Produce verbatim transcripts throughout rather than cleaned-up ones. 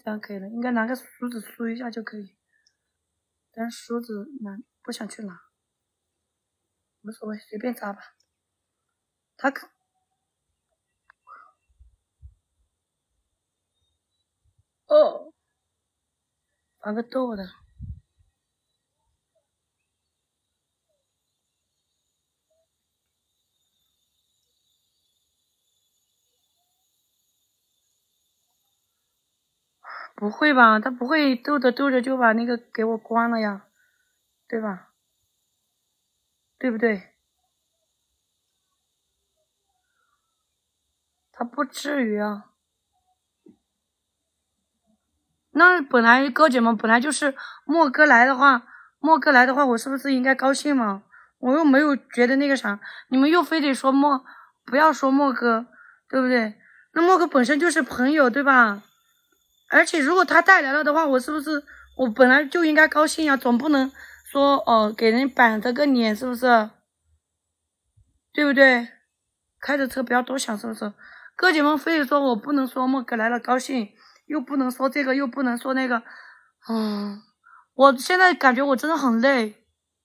这样可以了，应该拿个梳子梳一下就可以。但是梳子拿不想去拿，无所谓，随便扎吧。他可哦，发个痘的。不会吧？他不会斗着斗着就把那个给我关了呀，对吧？对不对？他不至于啊。那本来哥姐们本来就是莫哥来的话，莫哥来的话，我是不是应该高兴嘛？我又没有觉得那个啥，你们又非得说莫，不要说莫哥，对不对？那莫哥本身就是朋友，对吧？而且如果他带来了的话，我是不是我本来就应该高兴呀？总不能说哦给人板着个脸，是不是？对不对？开着车不要多想，是不是？哥姐们非得说我不能说莫哥来了高兴，又不能说这个，又不能说那个，嗯，我现在感觉我真的很累，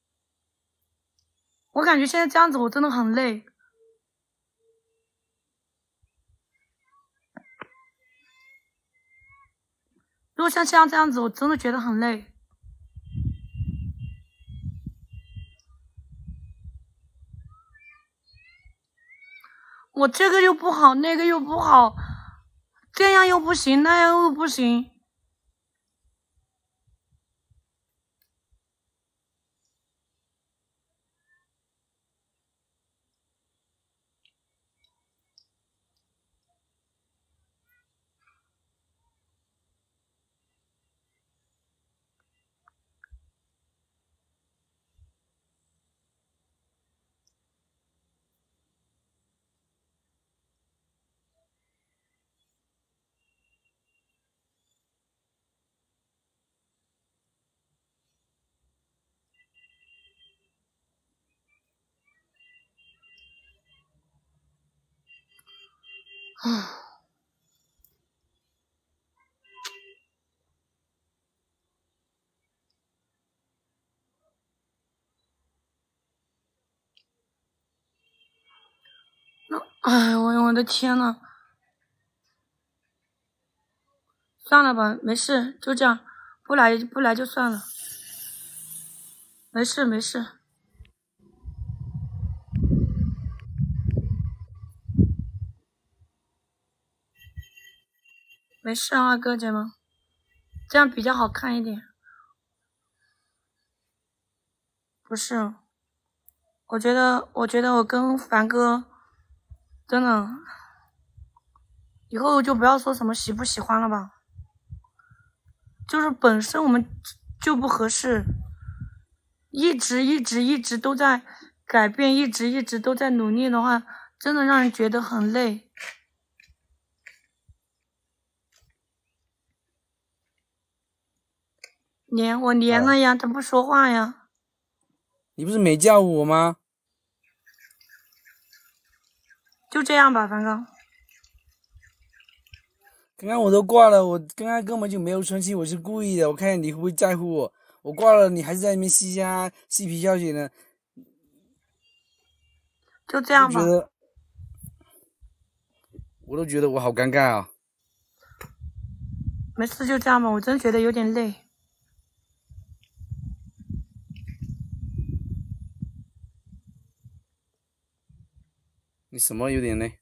我感觉现在这样子我真的很累。如果像现在这样子，我真的觉得很累。我这个又不好，那个又不好，这样又不行，那样又不行。唉，那哎，我我的天呐，算了吧，没事，就这样，不来不来就算了，没事没事。没事啊，哥姐们，这样比较好看一点。不是，我觉得，我觉得我跟凡哥真的，以后就不要说什么喜不喜欢了吧，就是本身我们就不合适，一直一直一直都在改变，一直一直都在努力的话，真的让人觉得很累。连我连了呀，他不说话呀。 你不是没叫我吗？ 就这样吧，凡哥。 刚刚我都挂了，我刚刚根本就没有生气，我是故意的。我看你会不会在乎我？我挂了，你还是在那边嘻嘻嬉皮笑脸的， 就这样吧。 我都觉得，我都觉得我好尴尬啊。 没事，就这样吧。我真觉得有点累。 你什么有点累？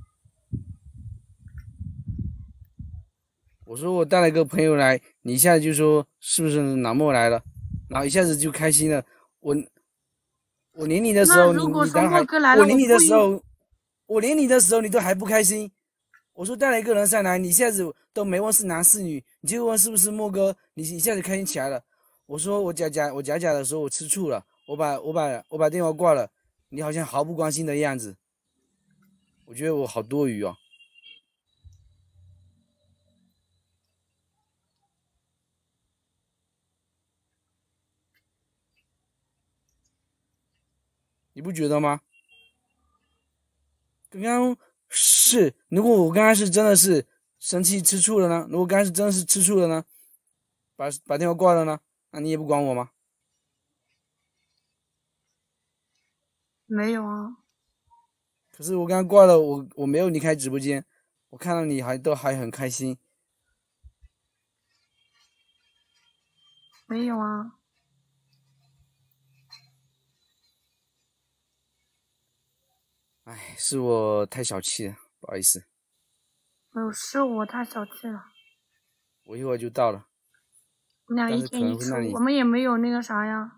我说我带了个朋友来，你一下子就说是不是老莫来了，然后一下子就开心了。我我连你的时候，你你当还我连你的时候，我连你的时候你都还不开心。我说带了一个人上来，你一下子都没问是男是女，你就问是不是莫哥，你一下子开心起来了。我说我假假我假假的说我吃醋了，我把我把我把电话挂了，你好像毫不关心的样子，我觉得我好多余哦。你不觉得吗？刚刚是，如果我刚刚是真的是生气吃醋了呢？如果刚才是真是吃醋了呢？把把电话挂了呢？那你也不管我吗？ 没有啊。 可是我刚刚挂了，我我没有离开直播间，我看到你还都还很开心。 没有啊。 哎，是我太小气了，不好意思。 没有，是我太小气了。 我一会儿就到了。 我俩一天一次，我们也没有那个啥呀。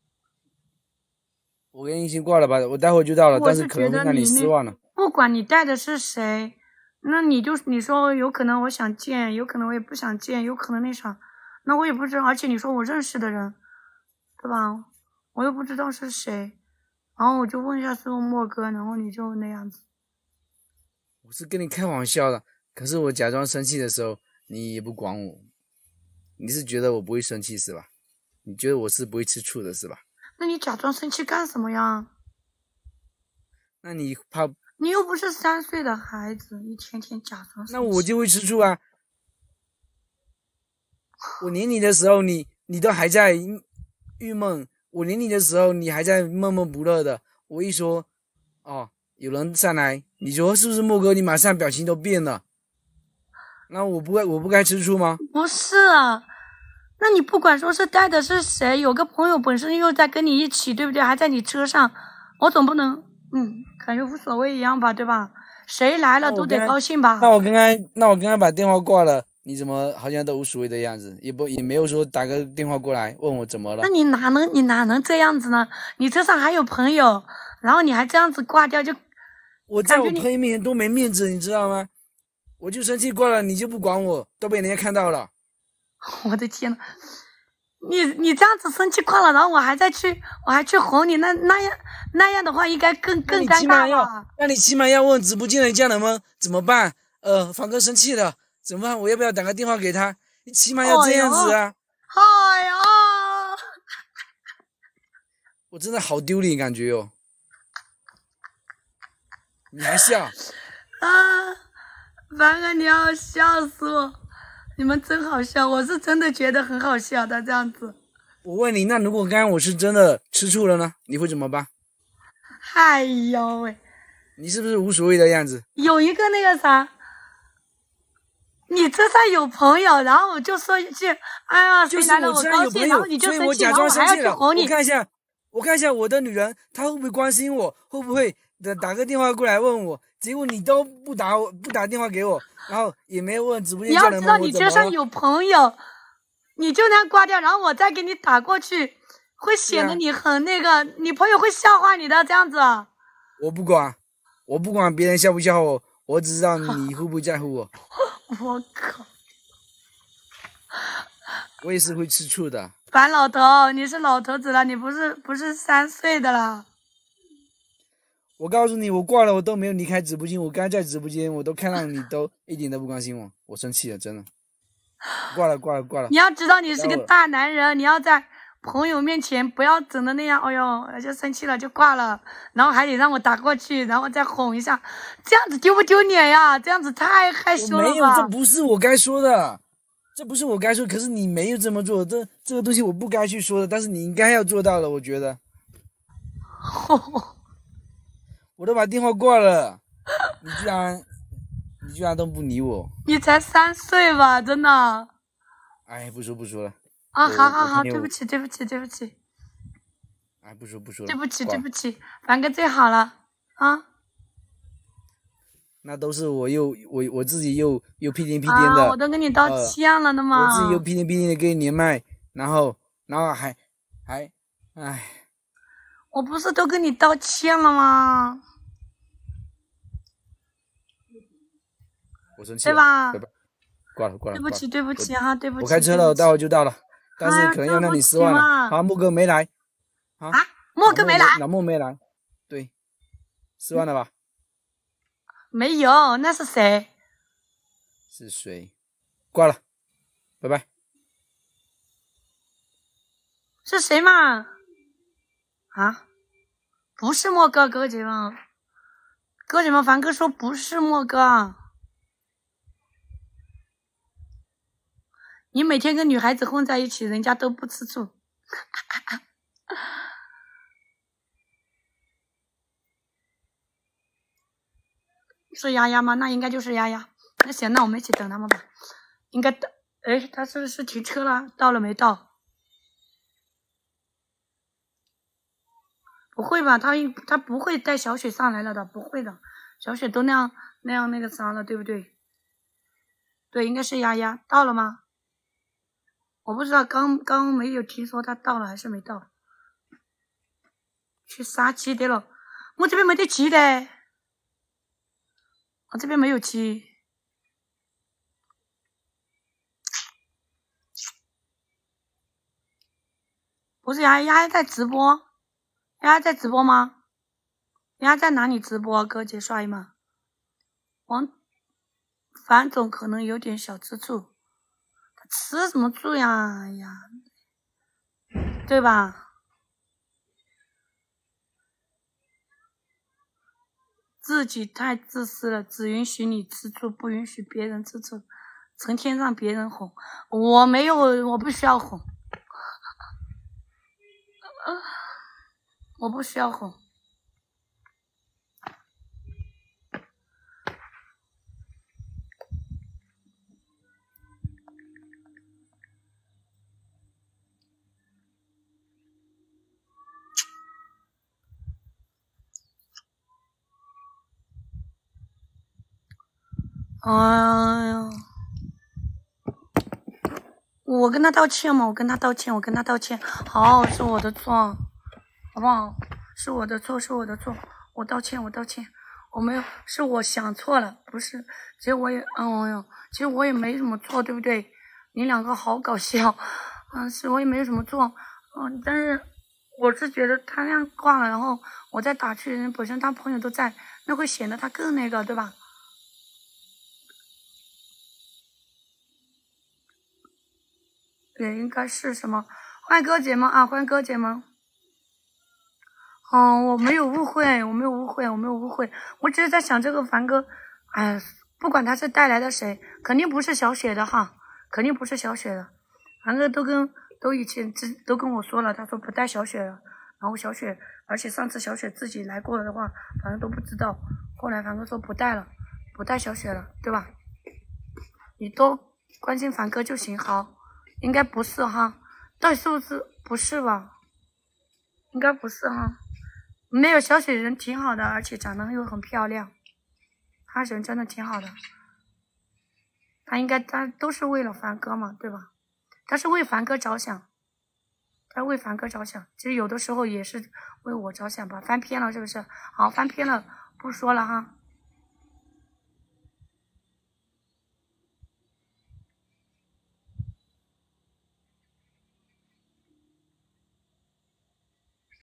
我跟你先挂了吧，我待会就到了，但是可能会让你失望了。 不管你带的是谁，那你就你说有可能我想见，有可能我也不想见，有可能那啥，那我也不知道。而且你说我认识的人，对吧？我又不知道是谁，然后我就问一下是不是莫哥，然后你就那样子。 我是跟你开玩笑的，可是我假装生气的时候，你也不管我。你是觉得我不会生气是吧？你觉得我是不会吃醋的是吧？ 那你假装生气干什么呀？ 那你怕？ 你又不是三岁的孩子，一天天假装生气。 那我就会吃醋啊！我黏你的时候，你你都还在郁闷；我黏你的时候，你还在闷闷不乐的。我一说，哦，有人上来，你说是不是莫哥？你马上表情都变了。那我不该我不该吃醋吗？ 不是啊。那你不管说是带的是谁，有个朋友本身又在跟你一起，对不对？还在你车上，我总不能，嗯，感觉无所谓一样吧，对吧？谁来了都得高兴吧。 那我刚刚，那我刚刚把电话挂了，你怎么好像都无所谓的样子？也不也没有说打个电话过来问我怎么了？ 那你哪能你哪能这样子呢？你车上还有朋友，然后你还这样子挂掉，就我在我朋友面前多没面子，你知道吗？我就生气挂了，你就不管我，都被人家看到了。 我的天呐，你你这样子生气挂了，然后我还在去，我还去哄你，那那样那样的话，应该更更尴尬吧？ 那你起码要问直播间的家人们怎么办？呃，凡哥生气了，怎么办？我要不要打个电话给他？你起码要这样子啊！ 哎呀， 我真的好丢脸感觉哦！你还笑？ 啊，凡哥，你要笑死我！你们真好笑，我是真的觉得很好笑的这样子。 我问你，那如果刚刚我是真的吃醋了呢？你会怎么办？ 哎呦喂！ 你是不是无所谓的样子？ 有一个那个啥，你车上有朋友，然后我就说一句：“哎呀，谁来了我高兴。”然后你就生气，然后我还要去哄你。 我看一下，我看一下我的女人，她会不会关心我？会不会打打个电话过来问我？结果你都不打我，不打电话给我。然后也没有问直播间家人们我怎么了。 你要知道，你车上有朋友，你就那样挂掉，然后我再给你打过去，会显得你很那个，啊、你朋友会笑话你的这样子。 我不管，我不管别人笑不笑话我，我只知道你会不会在乎我。 我靠！ 我也是会吃醋的。 樊老头，你是老头子了，你不是不是三岁的了。 我告诉你，我挂了，我都没有离开直播间。我刚在直播间，我都看到你都一点都不关心我，我生气了，真的。挂了，挂了，挂了。 你要知道，你是个大男人，你要在朋友面前不要整的那样。哎呦，就生气了就挂了，然后还得让我打过去，然后再哄一下，这样子丢不丢脸呀？这样子太害羞了吧？ 没有，这不是我该说的，这不是我该说。可是你没有这么做，这这个东西我不该去说的，但是你应该要做到了，我觉得。我都把电话挂了，你居然，你居然都不理我。 你才三岁吧，真的。 哎，不说不说了。 啊，好好好，对不起对不起对不起。 哎，不说不说了。 对不起对不起，凡哥最好了啊。 那都是我又我我自己又又屁颠屁颠的、 啊，我都跟你道歉了的嘛。 呃、我自己又屁颠屁颠的跟你连麦，然后然后还还，哎。 我不是都跟你道歉了吗？ 我生气了， 对吧？ 挂了挂了。 对不起对不起哈，对不起。 我开车了，我待会就到了，但是可能要让你失望了。好，莫哥没来。 啊，莫哥没来。 老莫没来，对，失望了吧？ 没有，那是谁？ 是谁？挂了，拜拜。 是谁嘛？啊，不是莫哥，哥姐们，哥姐们，凡哥说不是莫哥。 你每天跟女孩子混在一起，人家都不吃醋。是丫丫吗？那应该就是丫丫。那行，那我们一起等他们吧。应该到，哎，他是不是停车了？到了没到？不会吧？他他不会带小雪上来了的，不会的。小雪都那样那样那个啥了，对不对？对，应该是丫丫到了吗？我不知道，刚刚没有听说他到了还是没到。去杀鸡的了，我这边没得鸡的，我这边没有鸡。不是丫丫在直播，丫丫在直播吗？丫丫在哪里直播？哥姐刷一吗？王樊总可能有点小吃醋，他吃什么醋呀？哎呀，对吧？自己太自私了，只允许你吃醋，不允许别人吃醋，成天让别人哄。我没有，我不需要哄，我不需要哄。哎呀，我跟他道歉嘛，我跟他道歉，我跟他道歉。好，是我的错，好不好？是我的错，是我的错，我道歉，我道歉，我没有，是我想错了，不是。其实我也，嗯哟，其实我也没什么错，对不对？你两个好搞笑，嗯，是我也没有什么错，嗯，但是我是觉得他那样挂了，然后我再打去，人本身他朋友都在，那会显得他更那个，对吧？也应该是什么？欢迎哥姐们啊！欢迎哥姐们。嗯，我没有误会，我没有误会，我没有误会。我只是在想这个凡哥，哎，不管他是带来的谁，肯定不是小雪的哈，肯定不是小雪的。凡哥都跟都以前自都跟我说了，他说不带小雪了。然后小雪，而且上次小雪自己来过的话，反正都不知道。后来凡哥说不带了，不带小雪了，对吧？你多关心凡哥就行，好。应该不是哈，到底是不是？不是吧？应该不是哈。没有，小雪人挺好的，而且长得又很漂亮，她人真的挺好的。她应该，她都是为了凡哥嘛，对吧？她是为凡哥着想，她为凡哥着想。其实有的时候也是为我着想吧，翻篇了是不是？好，翻篇了，不说了哈。